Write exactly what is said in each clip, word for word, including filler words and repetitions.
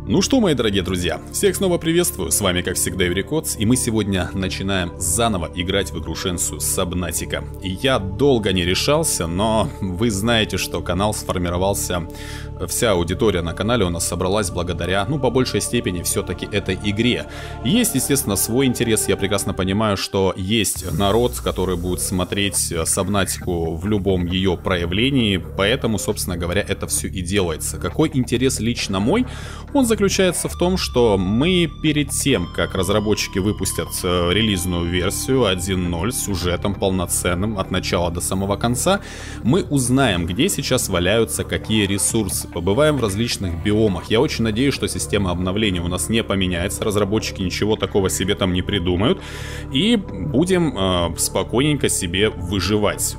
Ну что, мои дорогие друзья, всех снова приветствую, с вами как всегда Эврикодс, и мы сегодня начинаем заново играть в игрушенцию Сабнатика. И я долго не решался, но вы знаете, что канал сформировался, вся аудитория на канале у нас собралась благодаря, ну, по большей степени, все-таки этой игре. Есть, естественно, свой интерес, я прекрасно понимаю, что есть народ, который будет смотреть Сабнатику в любом ее проявлении, поэтому, собственно говоря, это все и делается. Какой интерес лично мой? Он заключается в том, что мы перед тем, как разработчики выпустят релизную версию один ноль с сюжетом полноценным от начала до самого конца, мы узнаем, где сейчас валяются какие ресурсы, побываем в различных биомах. Я очень надеюсь, что система обновления у нас не поменяется, разработчики ничего такого себе там не придумают, и будем э, спокойненько себе выживать.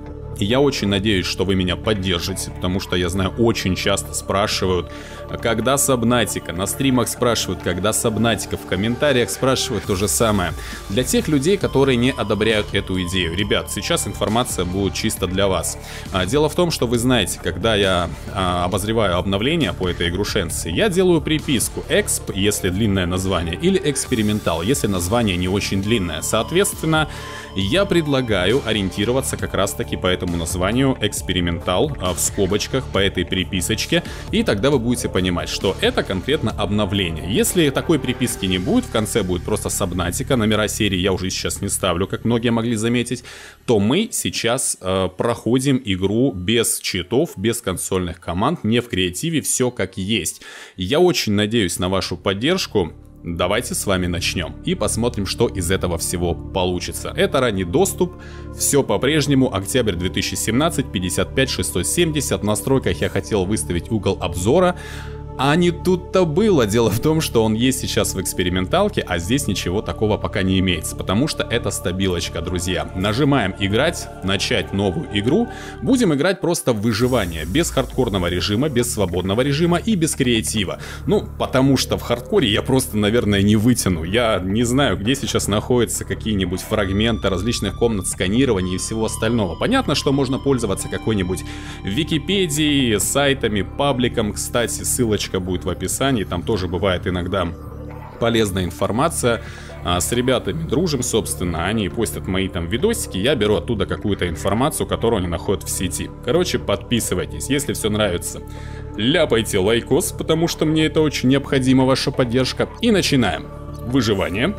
Я очень надеюсь, что вы меня поддержите, потому что я знаю, очень часто спрашивают, когда Сабнатика, на стримах спрашивают, когда Сабнатика, в комментариях спрашивают то же самое. Для тех людей, которые не одобряют эту идею. Ребят, сейчас информация будет чисто для вас. Дело в том, что вы знаете, когда я обозреваю обновления по этой игрушенции, я делаю приписку эксп, если длинное название, или экспериментал, если название не очень длинное. Соответственно, я предлагаю ориентироваться как раз таки по этому названию экспериментал в скобочках по этой приписочке, и тогда вы будете понимать, что это конкретно обновление. Если такой приписки не будет, в конце будет просто Сабнатика, номера серии я уже сейчас не ставлю, как многие могли заметить, то мы сейчас э, проходим игру без читов, без консольных команд, не в креативе, все как есть. Я очень надеюсь на вашу поддержку. Давайте с вами начнем и посмотрим, что из этого всего получится. Это ранний доступ, все по-прежнему, октябрь две тысячи семнадцать, пятьдесят пять шестьсот семьдесят, в настройках я хотел выставить угол обзора, а не тут-то было. Дело в том, что он есть сейчас в эксперименталке, а здесь ничего такого пока не имеется, потому что это стабилочка, друзья. Нажимаем играть, начать новую игру, будем играть просто в выживание, без хардкорного режима, без свободного режима и без креатива. Ну, потому что в хардкоре я просто, наверное, не вытяну. Я не знаю, где сейчас находятся какие-нибудь фрагменты различных комнат сканирования и всего остального. Понятно, что можно пользоваться какой-нибудь Википедией, сайтами, пабликом, кстати, ссылочка будет в описании, там тоже бывает иногда полезная информация. А, с ребятами дружим, собственно, они постят мои там видосики, я беру оттуда какую-то информацию, которую они находят в сети. Короче, подписывайтесь, если все нравится, ляпайте лайкос, потому что мне это очень необходима, ваша поддержка. И начинаем. Выживание.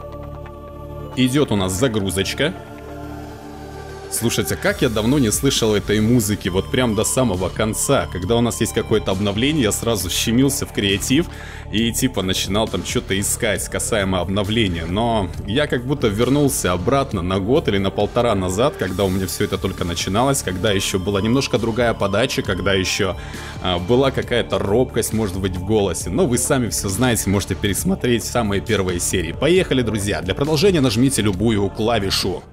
Идет у нас загрузочка. Слушайте, как я давно не слышал этой музыки, вот прям до самого конца. Когда у нас есть какое-то обновление, я сразу щемился в креатив и типа начинал там что-то искать касаемо обновления. Но я как будто вернулся обратно на год или на полтора назад, когда у меня все это только начиналось, когда еще была немножко другая подача, когда еще а, была какая-то робкость, может быть, в голосе. Но вы сами все знаете, можете пересмотреть самые первые серии. Поехали, друзья. Для продолжения нажмите любую клавишу.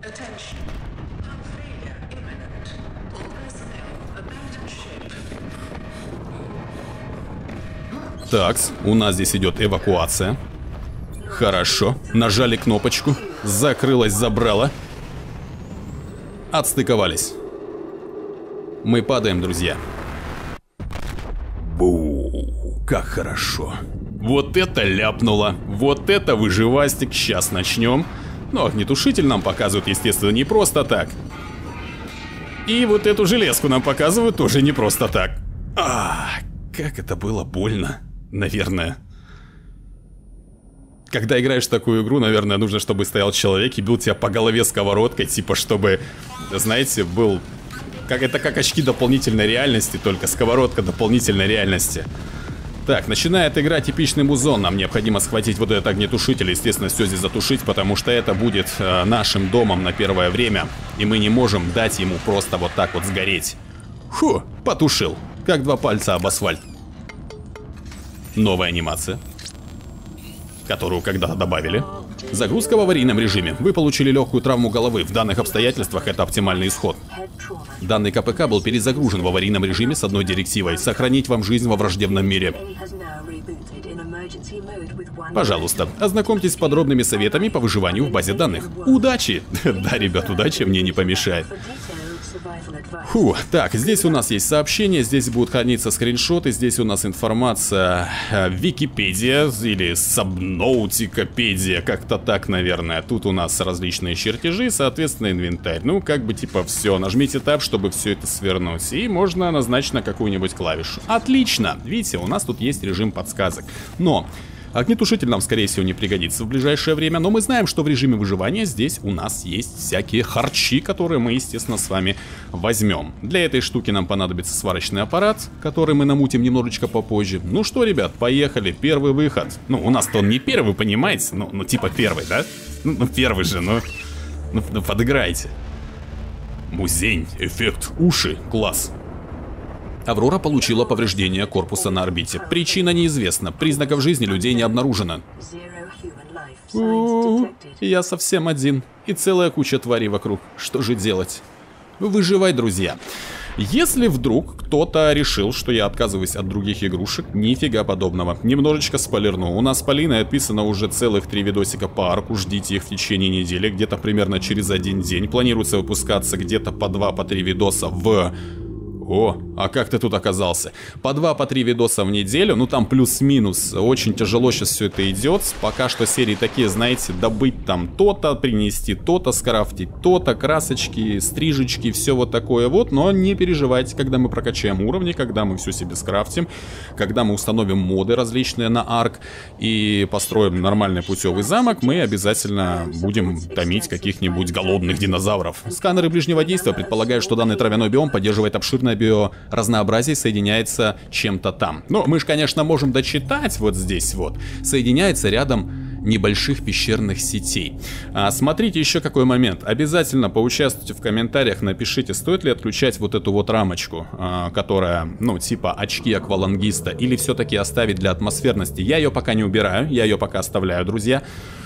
Такс, у нас здесь идет эвакуация. Хорошо, нажали кнопочку, закрылась, забрала. Отстыковались. Мы падаем, друзья. Бу, как хорошо. Вот это ляпнуло, вот это выживастик, сейчас начнем. Но огнетушитель нам показывают, естественно, не просто так. И вот эту железку нам показывают тоже не просто так. А, как это было больно. Наверное. Когда играешь в такую игру, наверное, нужно, чтобы стоял человек и бил тебя по голове сковородкой, типа, чтобы, знаете, был... Как это как очки дополнительной реальности, только сковородка дополнительной реальности. Так, начинает игра типичный музон. Нам необходимо схватить вот этот огнетушитель, естественно, все здесь затушить, потому что это будет э, нашим домом на первое время. И мы не можем дать ему просто вот так вот сгореть. Фу, потушил. Как два пальца об асфальт. Новая анимация, которую когда-то добавили. Загрузка в аварийном режиме. Вы получили легкую травму головы. В данных обстоятельствах это оптимальный исход. Данный КПК был перезагружен в аварийном режиме с одной директивой: сохранить вам жизнь во враждебном мире. Пожалуйста, ознакомьтесь с подробными советами по выживанию в базе данных. Удачи! Да, ребят, удача мне не помешает. Фу, так, здесь у нас есть сообщения, здесь будут храниться скриншоты, здесь у нас информация э, Википедия или Сабнаутикопедия, как-то так, наверное. Тут у нас различные чертежи, соответственно, инвентарь. Ну, как бы типа все, нажмите Tab, чтобы все это свернуть, и можно назначить на какую-нибудь клавишу. Отлично, видите, у нас тут есть режим подсказок, но... Огнетушитель нам, скорее всего, не пригодится в ближайшее время, но мы знаем, что в режиме выживания здесь у нас есть всякие харчи, которые мы, естественно, с вами возьмем. Для этой штуки нам понадобится сварочный аппарат, который мы намутим немножечко попозже. Ну что, ребят, поехали, первый выход. Ну, у нас-то он не первый, понимаете? Ну, ну типа первый, да? Ну, ну первый же, ну, ну, ну подыграйте. Музень, эффект, уши, класс. Аврора получила повреждение корпуса на орбите. Причина неизвестна. Признаков жизни людей не обнаружено. У-у-у, я совсем один. И целая куча тварей вокруг. Что же делать? Выживай, друзья. Если вдруг кто-то решил, что я отказываюсь от других игрушек, нифига подобного. Немножечко спойлерну. У нас с Полиной отписано уже целых три видосика по арку. Ждите их в течение недели. Где-то примерно через один день. Планируется выпускаться где-то по два, по три видоса в... О, а как ты тут оказался? По два, по три видоса в неделю, ну там плюс-минус. Очень тяжело сейчас все это идет. Пока что серии такие, знаете, добыть там то-то, принести то-то, скрафтить то-то, красочки, стрижечки, все вот такое вот. Но не переживайте, когда мы прокачаем уровни, когда мы все себе скрафтим, когда мы установим моды различные на арк и построим нормальный путевый замок, мы обязательно будем томить каких-нибудь голодных динозавров. Сканеры ближнего действия предполагают, что данный травяной биом поддерживает обширное биоразнообразие, соединяется чем-то там. Но мы же, конечно, можем дочитать вот здесь вот. Соединяется рядом небольших пещерных сетей. А, смотрите еще какой момент. Обязательно поучаствуйте в комментариях, напишите, стоит ли отключать вот эту вот рамочку, а, которая, ну, типа очки аквалангиста, или все-таки оставить для атмосферности. Я ее пока не убираю, я ее пока оставляю, друзья.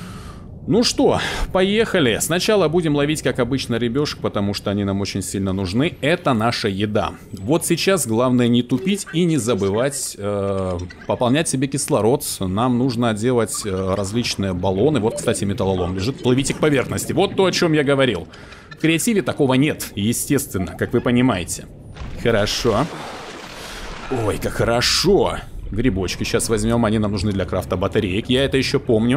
Ну что, поехали. Сначала будем ловить, как обычно, рыбешек, потому что они нам очень сильно нужны. Это наша еда. Вот сейчас главное не тупить и не забывать э, пополнять себе кислород. Нам нужно делать э, различные баллоны. Вот, кстати, металлолом лежит. Плывите к поверхности. Вот то, о чем я говорил. В креативе такого нет, естественно, как вы понимаете. Хорошо. Ой, как хорошо. Грибочки сейчас возьмем, они нам нужны для крафта батареек. Я это еще помню.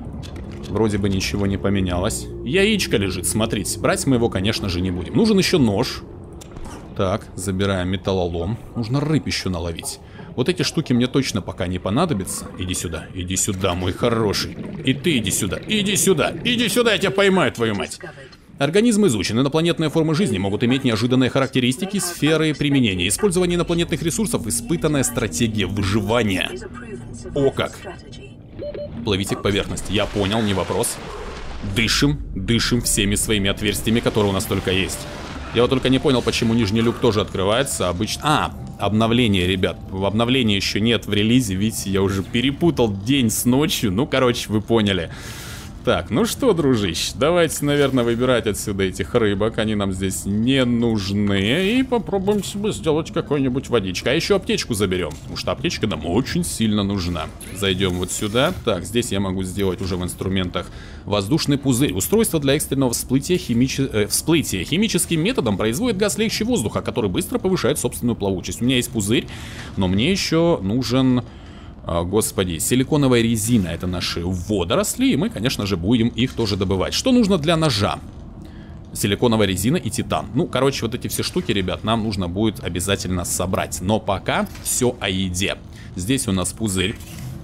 Вроде бы ничего не поменялось. Яичко лежит, смотрите. Брать мы его, конечно же, не будем. Нужен еще нож. Так, забираем металлолом. Нужно рыб еще наловить. Вот эти штуки мне точно пока не понадобятся. Иди сюда, иди сюда, мой хороший. И ты иди сюда, иди сюда, иди сюда, я тебя поймаю, твою мать. Организмы изучены, инопланетные формы жизни могут иметь неожиданные характеристики, сферы применения. Использование инопланетных ресурсов — испытанная стратегия выживания. О как! Плывите к поверхности. Я понял, не вопрос. Дышим, дышим всеми своими отверстиями, которые у нас только есть. Я вот только не понял, почему нижний люк тоже открывается. Обычно... А, обновление, ребят. В обновлении еще нет в релизе. Видите, я уже перепутал день с ночью. Ну, короче, вы поняли. Так, ну что, дружище, давайте, наверное, выбирать отсюда этих рыбок. Они нам здесь не нужны. И попробуем себе сделать какую-нибудь водичку. А еще аптечку заберем, потому что аптечка нам очень сильно нужна. Зайдем вот сюда. Так, здесь я могу сделать уже в инструментах воздушный пузырь. Устройство для экстренного всплытия, химич... э, всплытия. Химическим методом производит газ легче воздуха, который быстро повышает собственную плавучесть. У меня есть пузырь, но мне еще нужен... Господи, силиконовая резина — это наши водоросли, и мы, конечно же, будем их тоже добывать. Что нужно для ножа? Силиконовая резина и титан. Ну, короче, вот эти все штуки, ребят, нам нужно будет обязательно собрать. Но пока все о еде. Здесь у нас пузырь.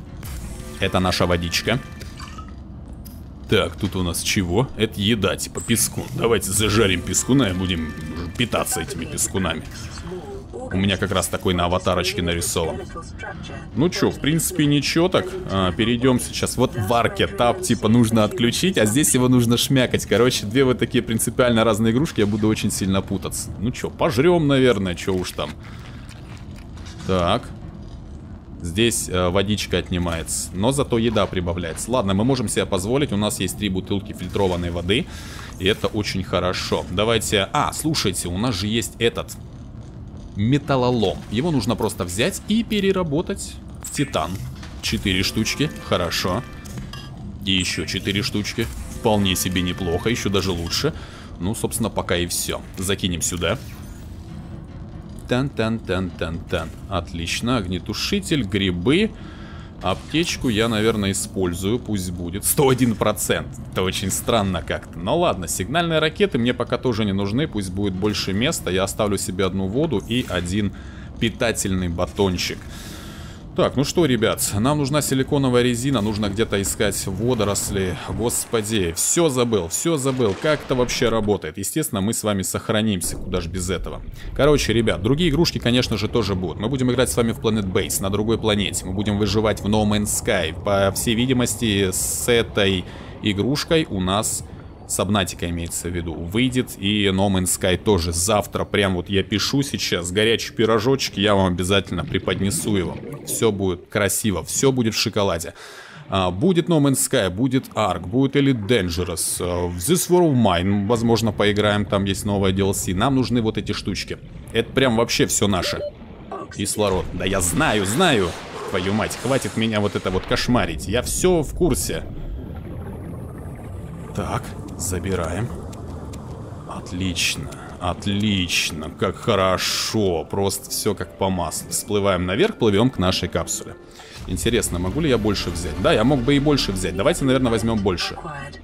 Это наша водичка. Так, тут у нас чего? Это еда, типа песку. Давайте зажарим пескуна и будем питаться этими пескунами. У меня как раз такой на аватарочке нарисован. Ну чё, в принципе, ничего так. А, перейдем сейчас. Вот в арке тап типа нужно отключить, а здесь его нужно шмякать. Короче, две вот такие принципиально разные игрушки, я буду очень сильно путаться. Ну чё, пожрем, наверное, чё уж там. Так. Здесь э, водичка отнимается, но зато еда прибавляется. Ладно, мы можем себе позволить. У нас есть три бутылки фильтрованной воды. И это очень хорошо. Давайте... А, слушайте, у нас же есть этот... металлолом. Его нужно просто взять и переработать в титан. Четыре штучки, хорошо. И еще четыре штучки. Вполне себе неплохо, еще даже лучше. Ну, собственно, пока и все. Закинем сюда. Тан-тан-тан-тан-тан. Отлично. Огнетушитель, грибы. Аптечку я, наверное, использую. Пусть будет. сто один процент. Это очень странно как-то. Но ладно, сигнальные ракеты мне пока тоже не нужны. Пусть будет больше места. Я оставлю себе одну воду и один питательный батончик. Так, ну что, ребят, нам нужна силиконовая резина, нужно где-то искать водоросли. Господи, все забыл, все забыл, как это вообще работает. Естественно, мы с вами сохранимся, куда ж без этого. Короче, ребят, другие игрушки, конечно же, тоже будут. Мы будем играть с вами в Planet Base, на другой планете. Мы будем выживать в No Man's Sky. По всей видимости, с этой игрушкой у нас... Сабнатика имеется в виду. Выйдет и No Man's Sky тоже завтра. Прям вот я пишу сейчас. Горячий пирожочек, я вам обязательно преподнесу его. Все будет красиво, все будет в шоколаде. А, будет No Man's Sky, будет Ark, будет Elite Dangerous. Uh, This War of Mine, возможно, поиграем, там есть новая ди эл си. Нам нужны вот эти штучки. Это прям вообще все наше. Кислород. Да я знаю, знаю. Твою мать, хватит меня вот это вот кошмарить. Я все в курсе. Так, забираем. Отлично, отлично, как хорошо. Просто все как по маслу. Всплываем наверх, плывем к нашей капсуле. Интересно, могу ли я больше взять? Да, я мог бы и больше взять. Давайте, наверное, возьмем больше.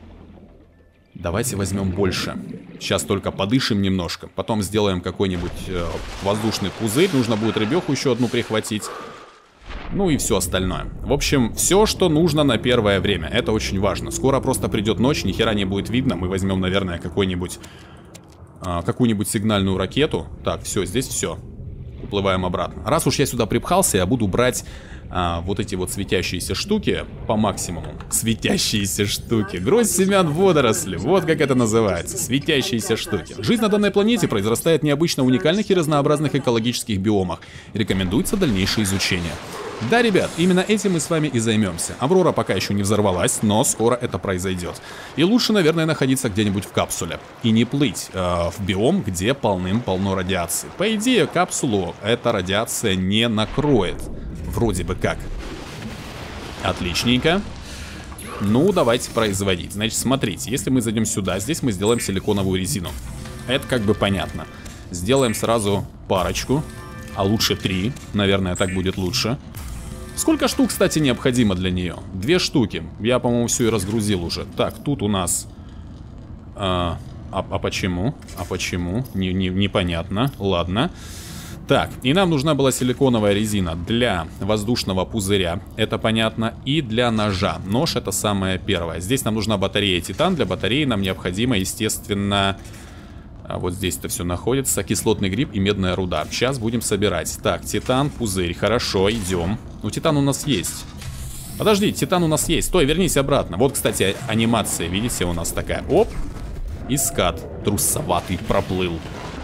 Давайте возьмем больше. Сейчас только подышим немножко. Потом сделаем какой-нибудь э, воздушный пузырь. Нужно будет рыбеху еще одну прихватить. Ну и все остальное. В общем, все, что нужно на первое время. Это очень важно. Скоро просто придет ночь, ни хера не будет видно. Мы возьмем, наверное, какой-нибудь а, какую-нибудь сигнальную ракету. Так, все, здесь все. Уплываем обратно. Раз уж я сюда припхался, я буду брать а, вот эти вот светящиеся штуки по максимуму. Светящиеся штуки. Гроздь семян водоросли. Вот как это называется. Светящиеся штуки. Жизнь на данной планете произрастает необычно уникальных и разнообразных экологических биомах. Рекомендуется дальнейшее изучение. Да, ребят, именно этим мы с вами и займемся. Аврора пока еще не взорвалась, но скоро это произойдет. И лучше, наверное, находиться где-нибудь в капсуле. И не плыть э, в биом, где полным-полно радиации. По идее, капсулу эта радиация не накроет. Вроде бы как. Отличненько. Ну, давайте производить. Значит, смотрите, если мы зайдем сюда, здесь мы сделаем силиконовую резину. Это как бы понятно. Сделаем сразу парочку. А лучше три. Наверное, так будет лучше. Сколько штук, кстати, необходимо для нее? Две штуки. Я, по-моему, все и разгрузил уже. Так, тут у нас... А, а, а почему? А почему? Не, не, непонятно. Ладно. Так, и нам нужна была силиконовая резина для воздушного пузыря. Это понятно. И для ножа. Нож — это самое первое. Здесь нам нужна батарея титан. Для батареи нам необходимо, естественно... А вот здесь это все находится. Кислотный гриб и медная руда. Сейчас будем собирать. Так, титан, пузырь. Хорошо, идем. Ну, титан у нас есть. Подожди, титан у нас есть. Стой, вернись обратно. Вот, кстати, анимация, видите, у нас такая. Оп. И скат. Трусоватый проплыл.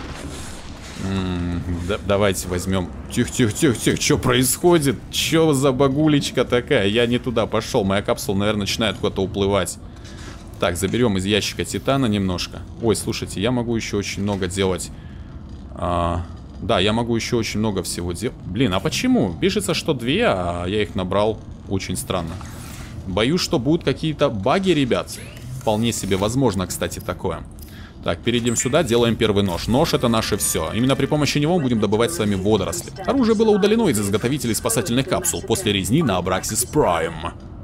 М-м, да, давайте возьмем. Тихо, тихо, тихо, тихо. Что происходит? Что за багулечка такая? Я не туда пошел. Моя капсула, наверное, начинает куда-то уплывать. Так, заберем из ящика титана немножко. Ой, слушайте, я могу еще очень много делать. А, да, я могу еще очень много всего делать. Блин, а почему? Пишется, что две, а я их набрал. Очень странно. Боюсь, что будут какие-то баги, ребят. Вполне себе возможно, кстати, такое. Так, перейдем сюда, делаем первый нож. Нож — это наше все. Именно при помощи него мы будем добывать с вами водоросли. Оружие было удалено из изготовителей спасательных капсул после резни на Абраксис Прайм.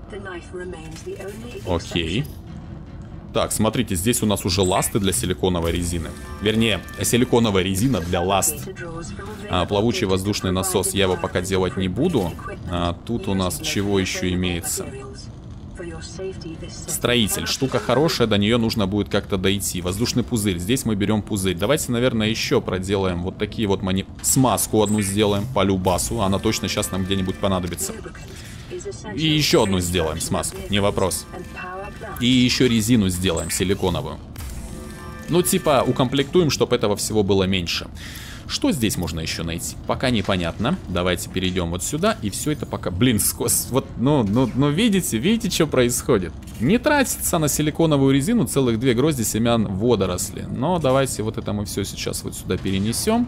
Окей. Так, смотрите, здесь у нас уже ласты для силиконовой резины. Вернее, силиконовая резина для ласт. А, плавучий воздушный насос, я его пока делать не буду. А, тут у нас чего еще имеется? Строитель. Штука хорошая, до нее нужно будет как-то дойти. Воздушный пузырь. Здесь мы берем пузырь. Давайте, наверное, еще проделаем вот такие вот мани... Смазку одну сделаем по любасу. Она точно сейчас нам где-нибудь понадобится. И еще одну сделаем смазку, не вопрос. И еще резину сделаем силиконовую. Ну, типа, укомплектуем, чтобы этого всего было меньше. Что здесь можно еще найти? Пока непонятно. Давайте перейдем вот сюда. И все это пока... Блин, скос... вот, ну, ну, ну, видите, видите, что происходит? Не тратится на силиконовую резину целых две грозди семян водоросли. Но давайте вот это мы все сейчас вот сюда перенесем.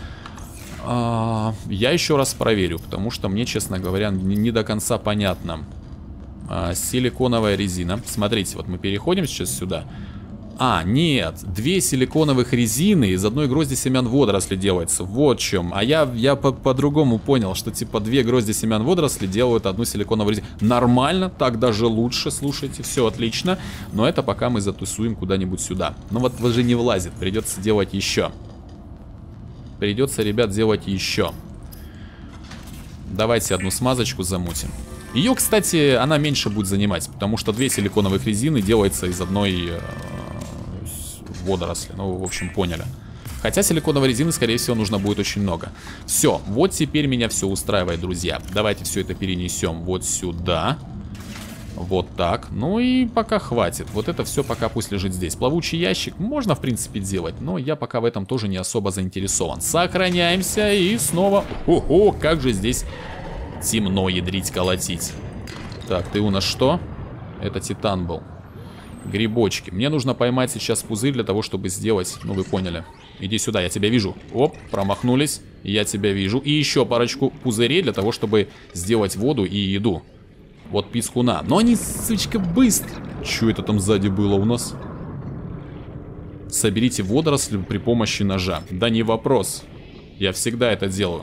А, я еще раз проверю, потому что мне, честно говоря, не, не до конца понятно. А, силиконовая резина. Смотрите, вот мы переходим сейчас сюда. А, нет, две силиконовых резины из одной грозди семян водоросли делается. Вот в чем. А я, я по-другому понял, что типа две грозди семян водоросли делают одну силиконовую резину. Нормально, так даже лучше, слушайте, все отлично. Но это пока мы затусуем куда-нибудь сюда. Но вот уже не влазит, придется делать еще. Придется, ребят, делать еще. Давайте одну смазочку замутим. Ее, кстати, она меньше будет занимать, потому что две силиконовых резины делается из одной э, водоросли. Ну, в общем, поняли. Хотя силиконовой резины, скорее всего, нужно будет очень много. Все, вот теперь меня все устраивает, друзья. Давайте все это перенесем вот сюда. Вот так. Ну и пока хватит. Вот это все пока пусть лежит здесь. Плавучий ящик можно, в принципе, делать, но я пока в этом тоже не особо заинтересован. Сохраняемся и снова... Ого, как же здесь темно, ядрить, колотить. Так, ты у нас что? Это титан был. Грибочки. Мне нужно поймать сейчас пузырь для того, чтобы сделать... Ну, вы поняли. Иди сюда, я тебя вижу. Оп, промахнулись. Я тебя вижу. И еще парочку пузырей для того, чтобы сделать воду и еду. Вот писхуна. Но они, сучка, быстро. Что это там сзади было у нас? Соберите водоросли при помощи ножа. Да не вопрос. Я всегда это делаю.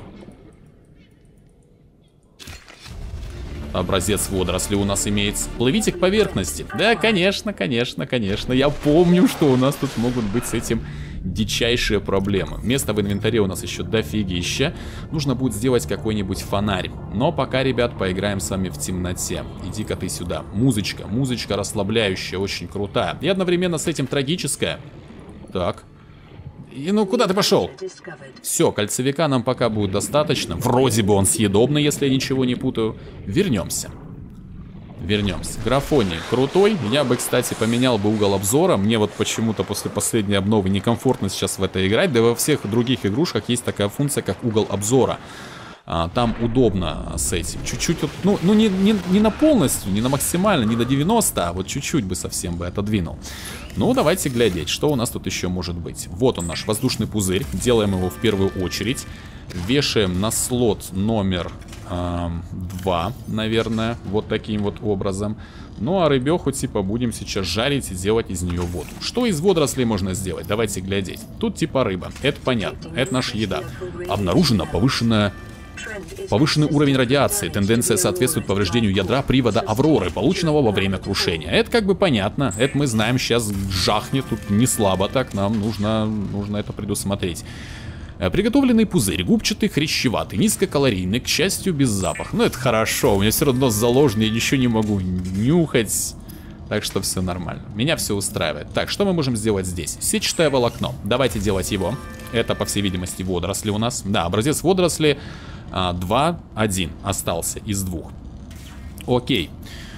Образец водорослей у нас имеется. Плывите к поверхности. Да, конечно, конечно, конечно. Я помню, что у нас тут могут быть с этим дичайшие проблемы. Места в инвентаре у нас еще дофигища. Нужно будет сделать какой-нибудь фонарь. Но пока, ребят, поиграем с вами в темноте. Иди-ка ты сюда. Музычка. Музычка расслабляющая, очень крутая. И одновременно с этим трагическая. Так. И ну куда ты пошел? Все, кольцевика нам пока будет достаточно. Вроде бы он съедобный, если я ничего не путаю. Вернемся. Вернемся. Графоний крутой. Я бы, кстати, поменял бы угол обзора. Мне вот почему-то после последней обновы некомфортно сейчас в это играть. Да и во всех других игрушках есть такая функция, как угол обзора. А, там удобно с этим. Чуть-чуть, вот, ну, ну не, не, не на полностью, не на максимально, не до девяноста, а вот чуть-чуть бы совсем бы отодвинул. Ну, давайте глядеть, что у нас тут еще может быть. Вот он, наш воздушный пузырь. Делаем его в первую очередь. Вешаем на слот номер э, два, наверное, вот таким вот образом. Ну, а рыбеху типа будем сейчас жарить и делать из нее воду. Что из водорослей можно сделать? Давайте глядеть. Тут типа рыба. Это понятно. Это наша еда. Обнаружена повышенная... Повышенный уровень радиации. Тенденция соответствует повреждению ядра привода Авроры, полученного во время крушения. Это как бы понятно. Это мы знаем, сейчас жахнет тут не слабо так. Нам нужно, нужно это предусмотреть. Приготовленный пузырь. Губчатый, хрящеватый, низкокалорийный, к счастью, без запаха. Ну, это хорошо. У меня все равно заложено, я ничего не могу нюхать. Так что все нормально. Меня все устраивает. Так, что мы можем сделать здесь? Сетчатое волокно. Давайте делать его. Это, по всей видимости, водоросли у нас. Да, образец водоросли два один остался из двух. Окей.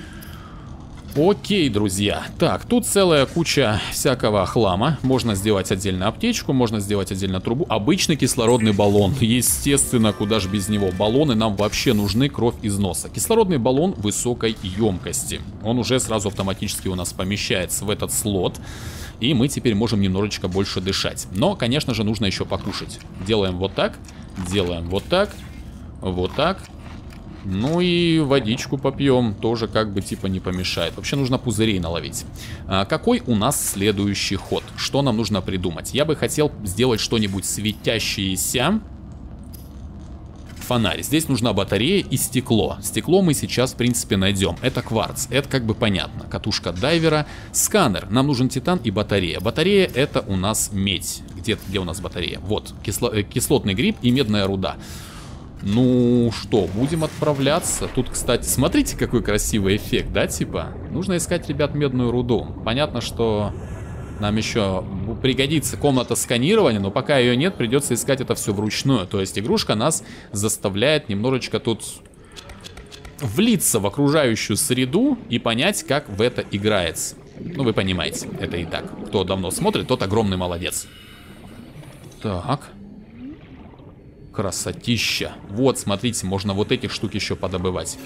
Окей, друзья. Так, тут целая куча всякого хлама. Можно сделать отдельно аптечку, можно сделать отдельно трубу. Обычный кислородный баллон. Естественно, куда же без него. Баллоны нам вообще нужны, кровь из носа. Кислородный баллон высокой емкости. Он уже сразу автоматически у нас помещается в этот слот. И мы теперь можем немножечко больше дышать. Но, конечно же, нужно еще покушать. Делаем вот так, делаем вот так, вот так. Ну и водичку попьем, тоже как бы типа не помешает. Вообще нужно пузырей наловить. А какой у нас следующий ход? Что нам нужно придумать? Я бы хотел сделать что-нибудь светящееся. Фонарь. Здесь нужна батарея и стекло. Стекло мы сейчас, в принципе, найдем. Это кварц. Это как бы понятно. Катушка дайвера. Сканер. Нам нужен титан и батарея. Батарея — это у нас медь. Где, где у нас батарея? Вот. Кисло, кислотный гриб и медная руда. Ну что, будем отправляться. Тут, кстати, смотрите, какой красивый эффект, да, типа? Нужно искать, ребят, медную руду. Понятно, что нам еще пригодится комната сканирования, но пока ее нет, придется искать это все вручную. То есть игрушка нас заставляет немножечко тут влиться в окружающую среду и понять, как в это играется. Ну, вы понимаете, это и так. Кто давно смотрит, тот огромный молодец. Так. Красотища. Вот, смотрите, можно вот эти штуки еще подобывать.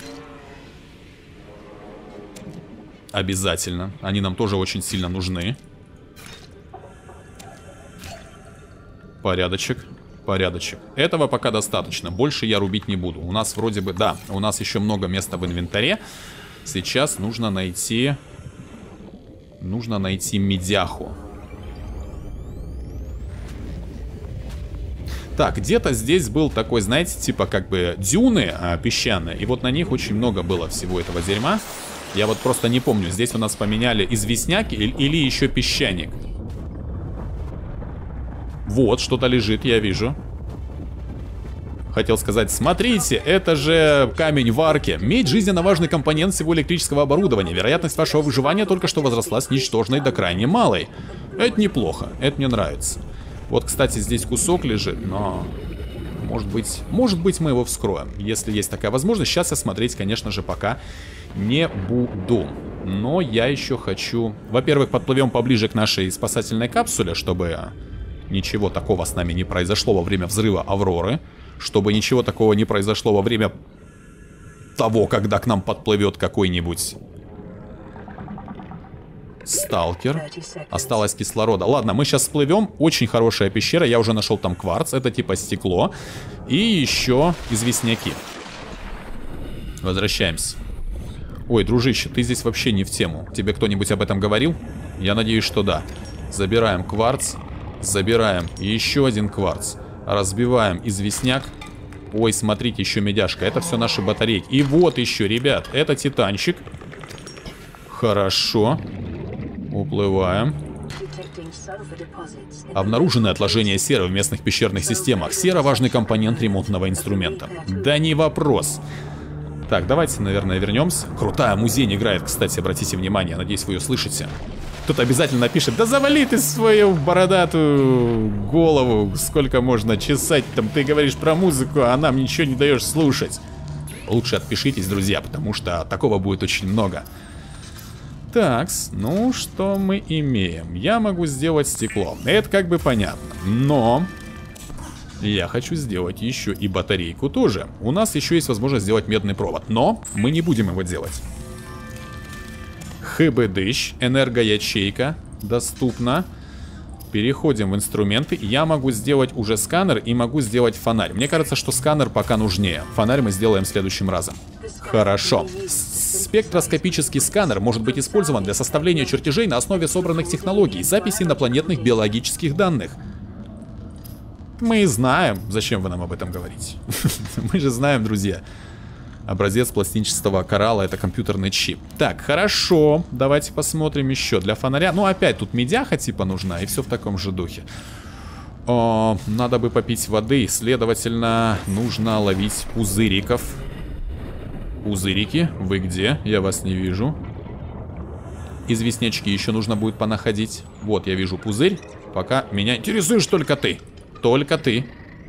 Обязательно. Они нам тоже очень сильно нужны. Порядочек. Порядочек. Этого пока достаточно. Больше я рубить не буду. У нас вроде бы... Да, у нас еще много места в инвентаре. Сейчас нужно найти... Нужно найти медяху. Так, где-то здесь был такой, знаете, типа как бы дюны а, песчаные. И вот на них очень много было всего этого дерьма. Я вот просто не помню, здесь у нас поменяли известняк или, или еще песчаник. Вот, что-то лежит, я вижу. Хотел сказать, смотрите, это же камень в арке. Медь — жизненно важный компонент всего электрического оборудования. Вероятность вашего выживания только что возросла с ничтожной до крайне малой. Это неплохо, это мне нравится. Вот, кстати, здесь кусок лежит, но... Может быть, может быть мы его вскроем, если есть такая возможность. Сейчас я смотреть, конечно же, пока не буду. Но я еще хочу... Во-первых, подплывем поближе к нашей спасательной капсуле, чтобы ничего такого с нами не произошло во время взрыва Авроры. Чтобы ничего такого не произошло во время того, когда к нам подплывет какой-нибудь сталкер. Осталось кислорода. Ладно, мы сейчас всплывем. Очень хорошая пещера. Я уже нашел там кварц. Это типа стекло. И еще известняки. Возвращаемся. Ой, дружище, ты здесь вообще не в тему. Тебе кто-нибудь об этом говорил? Я надеюсь, что да. Забираем кварц. Забираем еще один кварц. Разбиваем известняк. Ой, смотрите, еще медяшка. Это все наши батарейки. И вот еще, ребят, это титанчик. Хорошо. Уплываем. Обнаружены отложения серы в местных пещерных системах. Сера — важный компонент ремонтного инструмента. Да не вопрос. Так, давайте, наверное, вернемся. Крутая музей играет, кстати, обратите внимание. Надеюсь, вы ее слышите. Кто-то обязательно напишет: да завали ты свою бородатую голову, сколько можно чесать там, ты говоришь про музыку, а нам ничего не даешь слушать. Лучше отпишитесь, друзья, потому что такого будет очень много. Такс, ну что мы имеем? Я могу сделать стекло, это как бы понятно, но я хочу сделать еще и батарейку тоже. У нас еще есть возможность сделать медный провод, но мы не будем его делать. ХБДщ, энергоячейка доступна. Переходим в инструменты. Я могу сделать уже сканер и могу сделать фонарь. Мне кажется, что сканер пока нужнее. Фонарь мы сделаем следующим разом. Хорошо. Спектроскопический сканер может быть использован для составления чертежей на основе собранных технологий, записи инопланетных биологических данных. Мы знаем. Зачем вы нам об этом говорите? Мы же знаем, друзья. Образец пластинчатого коралла — это компьютерный чип. Так, хорошо. Давайте посмотрим еще для фонаря. Ну, опять тут медяха типа нужна, и все в таком же духе. О, надо бы попить воды. Следовательно, нужно ловить пузыриков. Пузырики, вы где? Я вас не вижу. Известнячки еще нужно будет понаходить. Вот, я вижу пузырь. Пока меня интересуешь только ты. Только ты.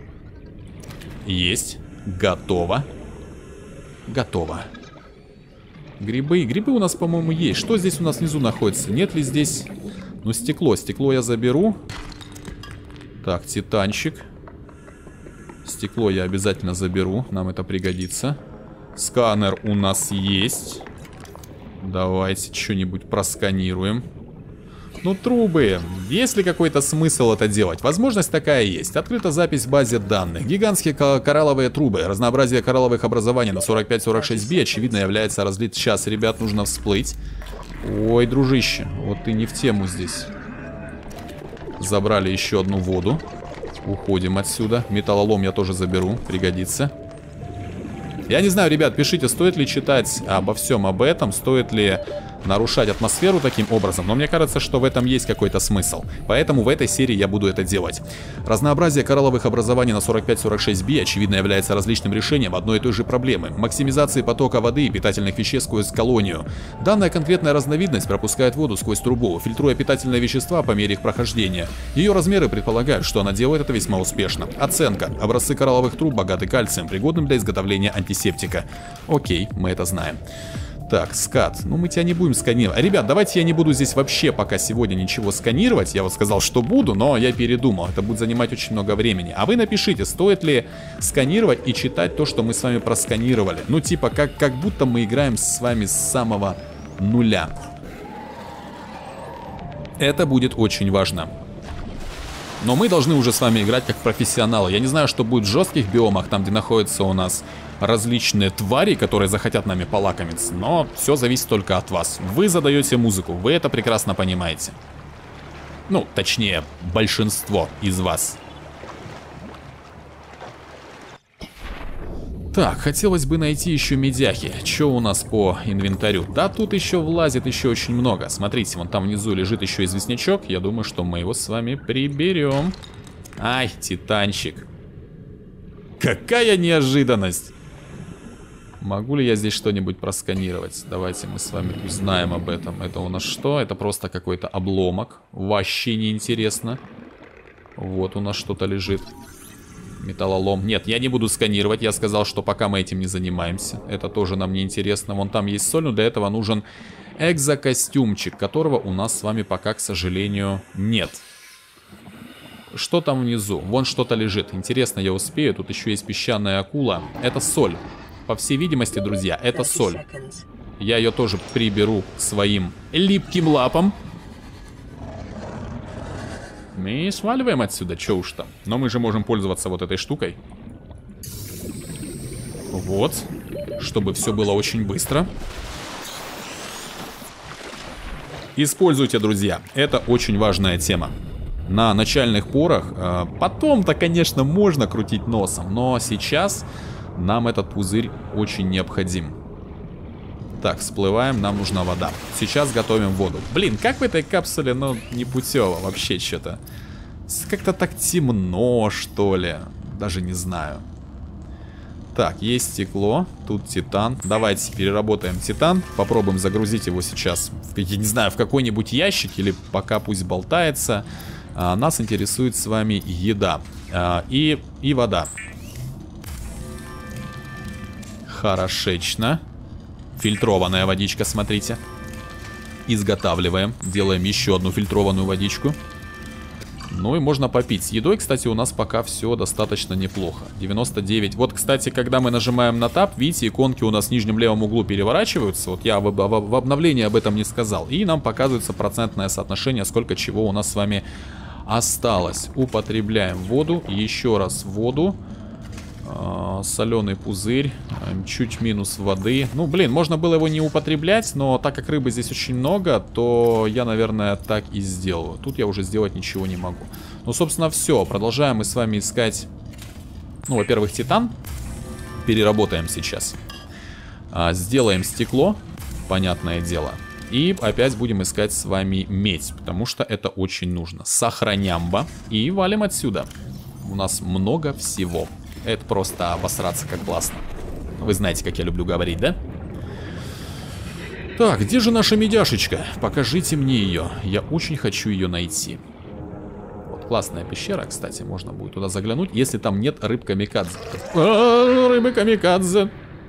Есть. Готово. Готово. Грибы. Грибы у нас, по-моему, есть. Что здесь у нас внизу находится? Нет ли здесь... Ну, стекло. Стекло я заберу. Так, титанчик. Стекло я обязательно заберу. Нам это пригодится. Сканер у нас есть. Давайте что-нибудь просканируем. Ну, трубы. Есть ли какой-то смысл это делать? Возможность такая есть. Открыта запись в базе данных. Гигантские коралловые трубы. Разнообразие коралловых образований на сорок пять сорок шесть би, очевидно, является разлит. Сейчас, ребят, нужно всплыть. Ой, дружище, вот ты не в тему здесь. Забрали еще одну воду. Уходим отсюда. Металлолом я тоже заберу. Пригодится. Я не знаю, ребят, пишите, стоит ли читать обо всем об этом, стоит ли нарушать атмосферу таким образом, но мне кажется, что в этом есть какой-то смысл. Поэтому в этой серии я буду это делать. Разнообразие коралловых образований на сорок пять сорок шесть би, очевидно, является различным решением одной и той же проблемы – максимизации потока воды и питательных веществ сквозь колонию. Данная конкретная разновидность пропускает воду сквозь трубу, фильтруя питательные вещества по мере их прохождения. Ее размеры предполагают, что она делает это весьма успешно. Оценка. Образцы коралловых труб богаты кальцием, пригодным для изготовления антисептика. Окей, мы это знаем. Так, скат. Ну, мы тебя не будем сканировать. Ребят, давайте я не буду здесь вообще пока сегодня ничего сканировать. Я вот сказал, что буду, но я передумал. Это будет занимать очень много времени. А вы напишите, стоит ли сканировать и читать то, что мы с вами просканировали. Ну, типа, как, как будто мы играем с вами с самого нуля. Это будет очень важно. Но мы должны уже с вами играть как профессионалы. Я не знаю, что будет в жестких биомах, там, где находятся у нас различные твари, которые захотят нами полакомиться. Но все зависит только от вас. Вы задаете музыку, вы это прекрасно понимаете. Ну, точнее, большинство из вас. Так, хотелось бы найти еще медяхи. Что у нас по инвентарю? Да, тут еще влазит еще очень много. Смотрите, вон там внизу лежит еще известнячок. Я думаю, что мы его с вами приберем. Ай, титанчик. Какая неожиданность! Могу ли я здесь что-нибудь просканировать? Давайте мы с вами узнаем об этом. Это у нас что? Это просто какой-то обломок. Вообще неинтересно. Вот у нас что-то лежит. Металлолом. Нет, я не буду сканировать. Я сказал, что пока мы этим не занимаемся. Это тоже нам не интересно. Вон там есть соль, но для этого нужен экзокостюмчик, которого у нас с вами пока, к сожалению, нет. Что там внизу? Вон что-то лежит. Интересно, я успею. Тут еще есть песчаная акула. Это соль. По всей видимости, друзья, это соль. Я ее тоже приберу своим липким лапом. Мы сваливаем отсюда, че уж там. Но мы же можем пользоваться вот этой штукой. Вот. Чтобы все было очень быстро. Используйте, друзья. Это очень важная тема. На начальных порах. Э, Потом-то, конечно, можно крутить носом. Но сейчас нам этот пузырь очень необходим. Так, всплываем, нам нужна вода. Сейчас готовим воду. Блин, как в этой капсуле, ну, не путево вообще что-то. Как-то так темно, что ли. Даже не знаю. Так, есть стекло, тут титан. Давайте переработаем титан. Попробуем загрузить его сейчас, в, я не знаю, в какой-нибудь ящик. Или пока пусть болтается. а, Нас интересует с вами еда а, и, и вода. Хорошечно. Фильтрованная водичка, смотрите. Изготавливаем. Делаем еще одну фильтрованную водичку. Ну и можно попить. С едой, кстати, у нас пока все достаточно неплохо. девяносто девять. Вот, кстати, когда мы нажимаем на Tab, видите, иконки у нас в нижнем левом углу переворачиваются. Вот я в, в, в обновлении об этом не сказал. И нам показывается процентное соотношение, сколько чего у нас с вами осталось. Употребляем воду. Еще раз воду. Соленый пузырь, чуть минус воды. Ну, блин, можно было его не употреблять, но так как рыбы здесь очень много, то я, наверное, так и сделаю. Тут я уже сделать ничего не могу. Ну, собственно, все. Продолжаем мы с вами искать, ну, во-первых, титан. Переработаем сейчас. Сделаем стекло, понятное дело. И опять будем искать с вами медь, потому что это очень нужно. Сохранямба. И валим отсюда. У нас много всего. Это просто обосраться как классно. Вы знаете, как я люблю говорить, да? Так, где же наша медяшечка? Покажите мне ее. Я очень хочу ее найти. Вот классная пещера, кстати. Можно будет туда заглянуть, если там нет рыб камикадзе. А, рыбы камикадзе.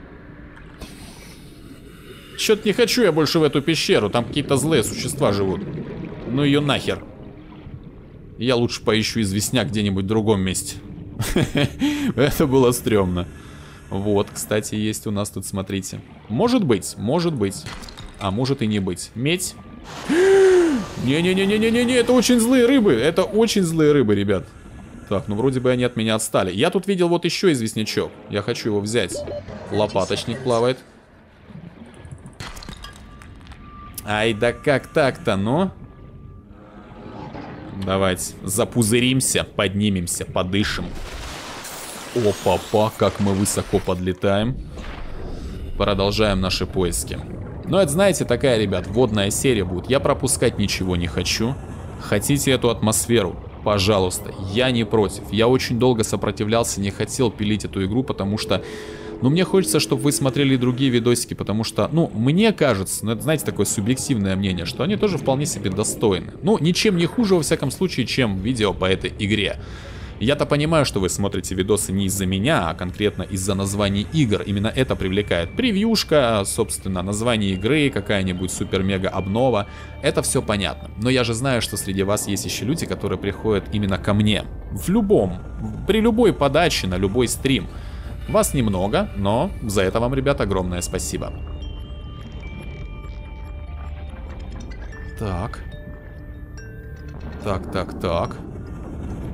Чё-то не хочу я больше в эту пещеру. Там какие-то злые существа живут. Ну ее нахер. Я лучше поищу известняк где-нибудь в другом месте. Это было стрёмно. Вот, кстати, есть у нас тут, смотрите. Может быть, может быть. А может и не быть. Медь. Не-не-не-не-не-не, это очень злые рыбы. Это очень злые рыбы, ребят. Так, ну вроде бы они от меня отстали. Я тут видел вот еще известнячок. Я хочу его взять. Лопаточник плавает. Ай, да как так-то, ну? Давайте запузыримся, поднимемся, подышим. Опа-па, как мы высоко подлетаем. Продолжаем наши поиски. Ну, это, знаете, такая, ребят, водная серия будет. Я пропускать ничего не хочу. Хотите эту атмосферу? Пожалуйста, я не против. Я очень долго сопротивлялся, не хотел пилить эту игру, потому что... Ну, мне хочется, чтобы вы смотрели другие видосики, потому что, ну, мне кажется, ну, это, знаете, такое субъективное мнение, что они тоже вполне себе достойны. Ну, ничем не хуже, во всяком случае, чем видео по этой игре. Я-то понимаю, что вы смотрите видосы не из-за меня, а конкретно из-за названий игр. Именно это привлекает. Превьюшка, собственно, название игры, какая-нибудь супер-мега-обнова. Это все понятно. Но я же знаю, что среди вас есть еще люди, которые приходят именно ко мне. В любом, при любой подаче, на любой стрим. Вас немного, но за это вам, ребят, огромное спасибо. Так. Так, так, так.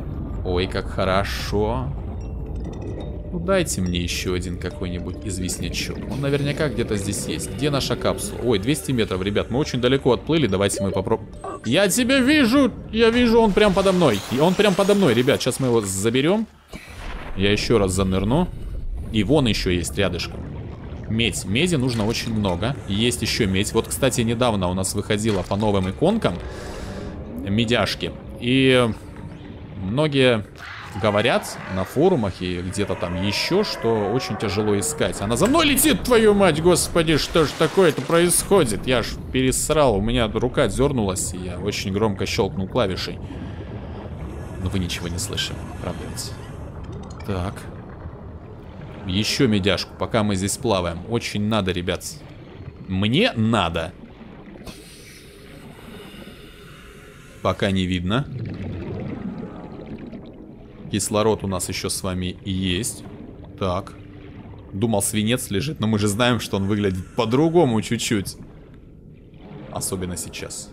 Ой, как хорошо. Ну, дайте мне еще один какой-нибудь известнячок. Он наверняка где-то здесь есть. Где наша капсула? Ой, двести метров, ребят. Мы очень далеко отплыли. Давайте мы попробуем. Я тебя вижу! Я вижу, он прям подо мной. И он прям подо мной, ребят. Сейчас мы его заберем. Я еще раз занырну. И вон еще есть рядышком. Медь. Меди нужно очень много. Есть еще медь. Вот, кстати, недавно у нас выходила по новым иконкам медяшки. И многие говорят на форумах и где-то там еще, что очень тяжело искать. Она за мной летит, твою мать, господи, что ж такое-то происходит? Я ж пересрал, у меня рука дернулась, и я очень громко щелкнул клавишей. Но вы ничего не слышали, правда ведь? Так. Еще медяшку, пока мы здесь плаваем. Очень надо, ребят. Мне надо. Пока не видно. Кислород у нас еще с вами есть. Так. Думал, свинец лежит, но мы же знаем, что он выглядит по-другому чуть-чуть. Особенно сейчас.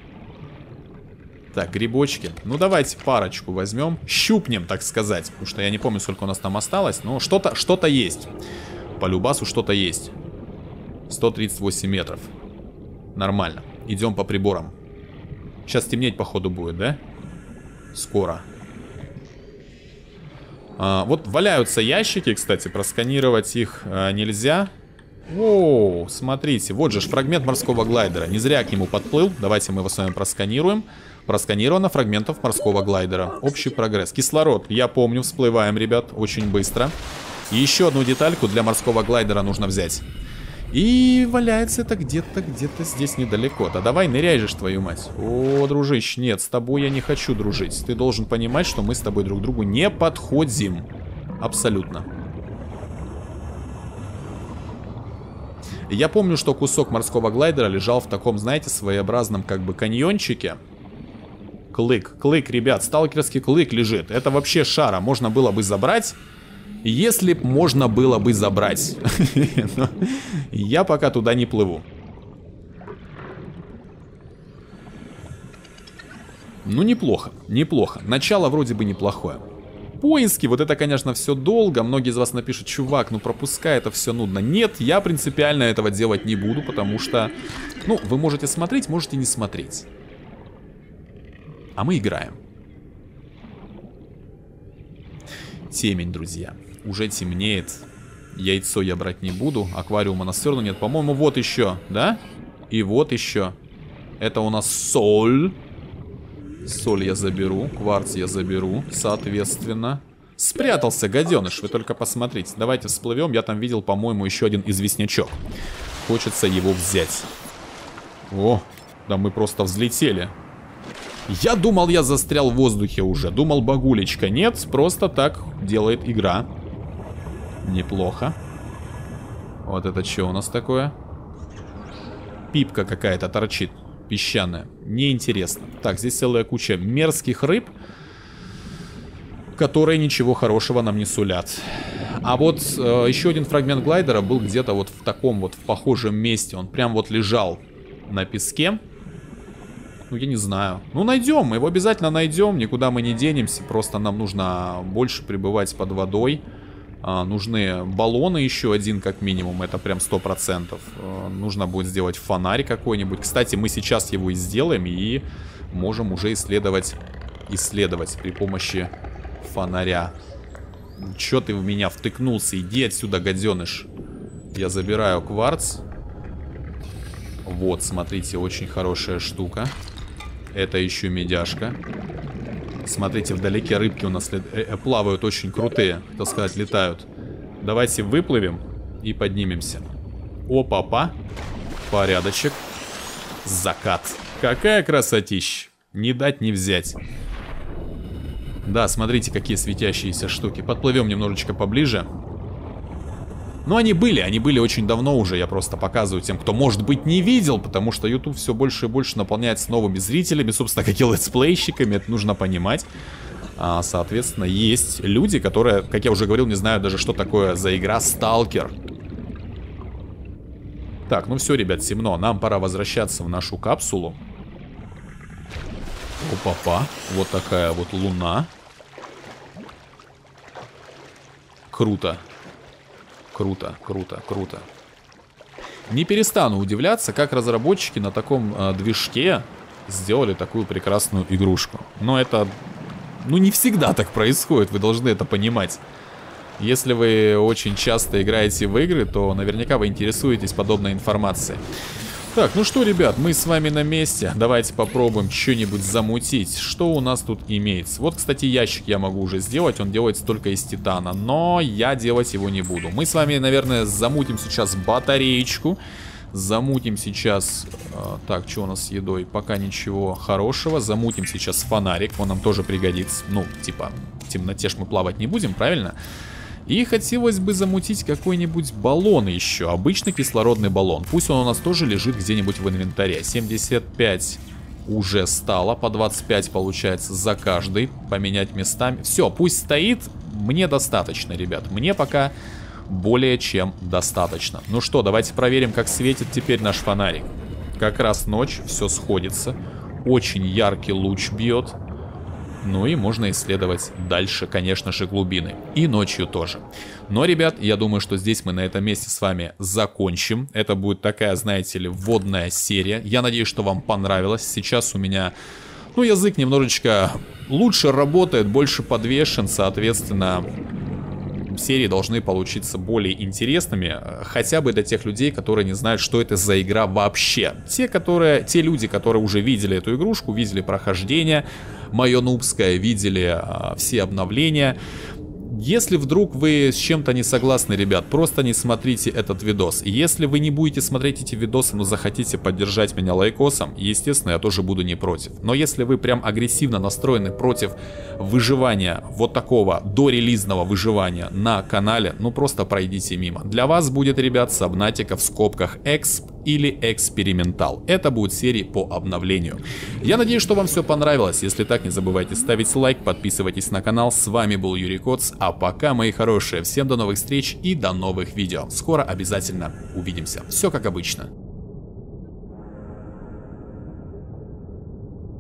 Так, грибочки. Ну, давайте парочку возьмем. Щупнем, так сказать. Потому что я не помню, сколько у нас там осталось. Но что-то что-то есть. По любасу что-то есть. сто тридцать восемь метров. Нормально. Идем по приборам. Сейчас темнеть, походу, будет, да? Скоро. А, вот валяются ящики, кстати, просканировать их а, нельзя. О, смотрите, вот же фрагмент морского глайдера. Не зря к нему подплыл. Давайте мы его с вами просканируем. Просканировано фрагментов морского глайдера. Общий прогресс. Кислород, я помню, всплываем, ребят, очень быстро. И еще одну детальку для морского глайдера нужно взять. И валяется это где-то, где-то здесь недалеко. Да давай, ныряй же, твою мать. О, дружище, нет, с тобой я не хочу дружить. Ты должен понимать, что мы с тобой друг другу не подходим. Абсолютно. Я помню, что кусок морского глайдера лежал в таком, знаете, своеобразном как бы каньончике. Клык, клык, ребят, сталкерский клык лежит. Это вообще шара, можно было бы забрать. Если б можно было бы забрать. Я пока туда не плыву. Ну, неплохо, неплохо. Начало вроде бы неплохое. Поиски, вот это, конечно, все долго. Многие из вас напишут: чувак, ну пропускай, это все нудно. Нет, я принципиально этого делать не буду, потому что, ну, вы можете смотреть, можете не смотреть. А мы играем. Темень, друзья. Уже темнеет. Яйцо я брать не буду. Аквариума у нас все равно нет. По-моему, вот еще, да? И вот еще. Это у нас соль. Соль я заберу. Кварц я заберу. Соответственно. Спрятался гаденыш. Вы только посмотрите. Давайте всплывем. Я там видел, по-моему, еще один известнячок. Хочется его взять. О, да мы просто взлетели. Я думал, я застрял в воздухе уже. Думал, багулечка. Нет, просто так делает игра. Неплохо. Вот это что у нас такое? Пипка какая-то торчит. Песчаная. Неинтересно. Так, здесь целая куча мерзких рыб, которые ничего хорошего нам не сулят. А вот э, еще один фрагмент глайдера был где-то вот в таком вот в похожем месте. Он прям вот лежал на песке. Ну, я не знаю. Ну, найдем. Мы его обязательно найдем. Никуда мы не денемся. Просто нам нужно больше пребывать под водой. А, нужны баллоны еще один, как минимум. Это прям сто процентов. А, нужно будет сделать фонарь какой-нибудь. Кстати, мы сейчас его и сделаем. И можем уже исследовать, исследовать при помощи фонаря. Че ты в меня втыкнулся? Иди отсюда, гаденыш. Я забираю кварц. Вот, смотрите, очень хорошая штука. Это еще медяшка. Смотрите, вдалеке рыбки у нас э -э плавают очень крутые, так сказать, летают. Давайте выплывем и поднимемся. Опа-па. Порядочек. Закат. Какая красотища. Не дать не взять. Да, смотрите, какие светящиеся штуки. Подплывем немножечко поближе. Ну, они были, они были очень давно уже. Я просто показываю тем, кто, может быть, не видел, потому что YouTube все больше и больше наполняется новыми зрителями, собственно, как и летсплейщиками, это нужно понимать. А, соответственно, есть люди, которые, как я уже говорил, не знают даже, что такое за игра Сталкер. Так, ну все, ребят, темно. Нам пора возвращаться в нашу капсулу. Опа-па. Вот такая вот луна. Круто. Круто, круто, круто. Не перестану удивляться, как разработчики на таком э, движке сделали такую прекрасную игрушку. Но это, ну, не всегда так происходит, вы должны это понимать. Если вы очень часто играете в игры, то наверняка вы интересуетесь подобной информацией. Так, ну что, ребят, мы с вами на месте. Давайте попробуем что-нибудь замутить. Что у нас тут имеется? Вот, кстати, ящик я могу уже сделать. Он делается только из титана. Но я делать его не буду. Мы с вами, наверное, замутим сейчас батареечку. Замутим сейчас... Э, так, что у нас с едой? Пока ничего хорошего. Замутим сейчас фонарик. Он нам тоже пригодится. Ну, типа, в темноте ж мы плавать не будем, правильно? И хотелось бы замутить какой-нибудь баллон еще. Обычный кислородный баллон. Пусть он у нас тоже лежит где-нибудь в инвентаре. семьдесят пять уже стало. По двадцать пять получается за каждый. Поменять местами. Все, пусть стоит. Мне достаточно, ребят. Мне пока более чем достаточно. Ну что, давайте проверим, как светит теперь наш фонарик. Как раз ночь, все сходится. Очень яркий луч бьет. Ну и можно исследовать дальше, конечно же, глубины. И ночью тоже. Но, ребят, я думаю, что здесь мы на этом месте с вами закончим. Это будет такая, знаете ли, вводная серия. Я надеюсь, что вам понравилось. Сейчас у меня, ну, язык немножечко лучше работает, больше подвешен, соответственно... серии должны получиться более интересными, хотя бы для тех людей, которые не знают, что это за игра вообще. Те, которые, те люди, которые уже видели эту игрушку, видели прохождение, мое нубское, видели а, все обновления. Если вдруг вы с чем-то не согласны, ребят, просто не смотрите этот видос. Если вы не будете смотреть эти видосы, но захотите поддержать меня лайкосом, естественно, я тоже буду не против. Но если вы прям агрессивно настроены против выживания, вот такого дорелизного выживания на канале, ну просто пройдите мимо. Для вас будет, ребят, Subnautica в скобках эксп или экспериментал. Это будут серии по обновлению. Я надеюсь, что вам все понравилось. Если так, не забывайте ставить лайк, подписывайтесь на канал. С вами был Юрий Коц. А пока, мои хорошие, всем до новых встреч и до новых видео. Скоро обязательно увидимся. Все как обычно.